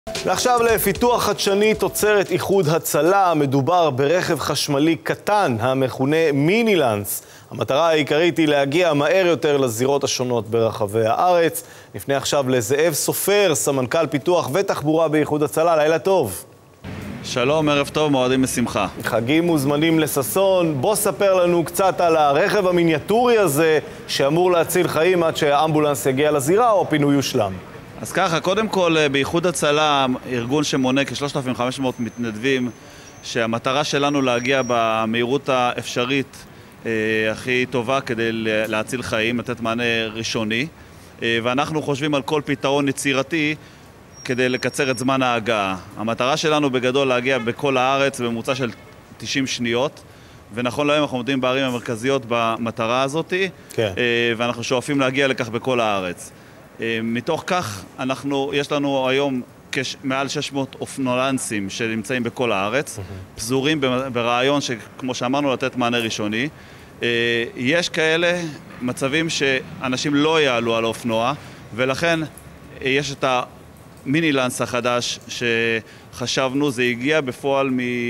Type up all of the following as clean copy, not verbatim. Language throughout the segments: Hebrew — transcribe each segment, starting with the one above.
ועכשיו לפיתוח חדשני תוצרת איחוד הצלה. מדובר ברכב חשמלי קטן המכונה מינילנס. המטרה העיקרית היא להגיע מהר יותר לזירות השונות ברחבי הארץ. נפנה עכשיו לזאב סופר, סמנכ"ל פיתוח ותחבורה באיחוד הצלה. לילה טוב. שלום, ערב טוב, מועדים בשמחה. חגים מוזמנים לססון. בוא ספר לנו קצת על הרכב המיניאטורי הזה שאמור להציל חיים עד שהאמבולנס יגיע לזירה או הפינוי יושלם. אז ככה, קודם כל, באיחוד הצלה, ארגון שמונה כ-3,500 מתנדבים, שהמטרה שלנו להגיע במהירות האפשרית הכי טובה כדי להציל חיים, לתת מענה ראשוני, ואנחנו חושבים על כל פתרון יצירתי כדי לקצר את זמן ההגעה. המטרה שלנו בגדול להגיע בכל הארץ בממוצע של 90 שניות, ונכון להיום אנחנו עומדים בערים המרכזיות במטרה הזאת, כן. ואנחנו שואפים להגיע לכך בכל הארץ. מתוך כך, יש לנו היום מעל 600 אופנולנסים שנמצאים בכל הארץ, פזורים ברעיון שכמו שאמרנו לתת מענה ראשוני. יש כאלה מצבים שאנשים לא יעלו על אופנוע, ולכן יש את המינילנס החדש שחשבנו, זה הגיע בפועל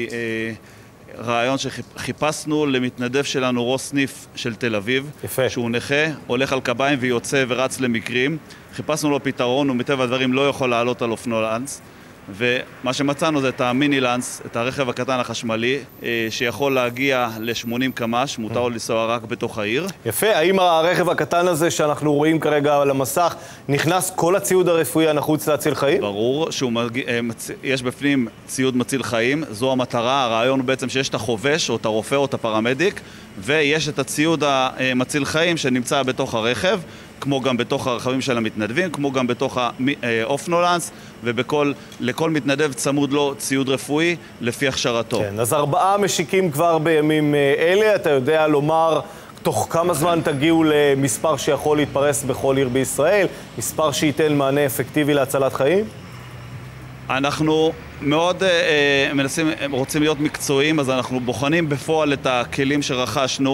רעיון שחיפשנו למתנדב שלנו ראש סניף של תל אביב, יפה. שהוא נכה, הולך על קביים ויוצא ורץ למקרים. חיפשנו לו פתרון, ומטבע הדברים לא יכול לעלות על אופנולנס, ומה שמצאנו זה את המינילנס, את הרכב הקטן החשמלי, שיכול להגיע ל-80 קמ"ש, מותר לו לנסוע רק בתוך העיר. יפה, האם הרכב הקטן הזה שאנחנו רואים כרגע על המסך, נכנס כל הציוד הרפואי הנחוץ להציל חיים? ברור, יש בפנים ציוד מציל חיים, זו המטרה, הרעיון הוא בעצם שיש את החובש, או את הרופא, או את הפרמדיק, ויש את הציוד המציל חיים שנמצא בתוך הרכב, כמו גם בתוך הרכבים של המתנדבים, כמו גם בתוך האופנולנס, ולכל מתנדב צמוד לו ציוד רפואי לפי הכשרתו. כן, אז 4 משיקים כבר בימים אלה. אתה יודע לומר תוך כמה זמן תגיעו למספר שיכול להתפרס בכל עיר בישראל, מספר שייתן מענה אפקטיבי להצלת חיים? אנחנו מאוד רוצים להיות מקצועיים, אז אנחנו בוחנים בפועל את הכלים שרכשנו,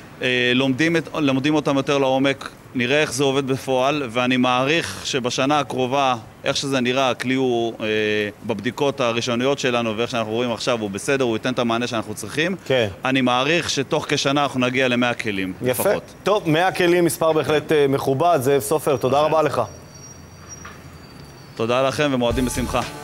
לומדים אותם יותר לעומק, נראה איך זה עובד בפועל, ואני מעריך שבשנה הקרובה, איך שזה נראה, הכלי הוא בבדיקות הראשוניות שלנו, ואיך שאנחנו רואים עכשיו, הוא בסדר, הוא ייתן את המענה שאנחנו צריכים. כן. אני מעריך שתוך כשנה אנחנו נגיע ל100 כלים, יפה. לפחות. טוב, 100 כלים, מספר בהחלט מכובד. זאב סופר, תודה רבה לך. תודה לכם ומועדים בשמחה.